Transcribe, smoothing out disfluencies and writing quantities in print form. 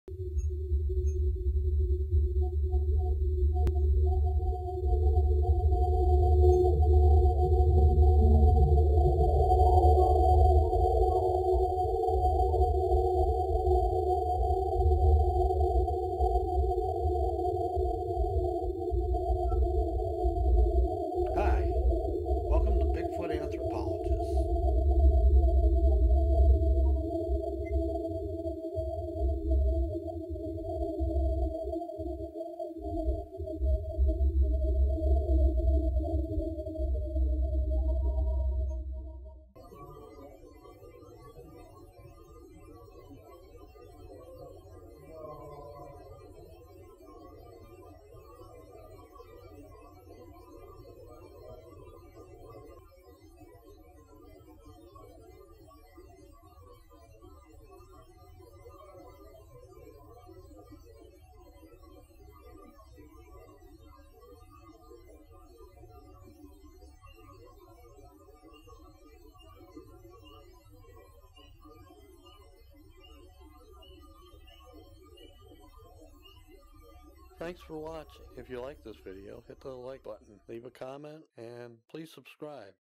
Hi, welcome to Bigfoot Anthropologist. Thanks for watching. If you like this video, hit the like button, leave a comment, and please subscribe.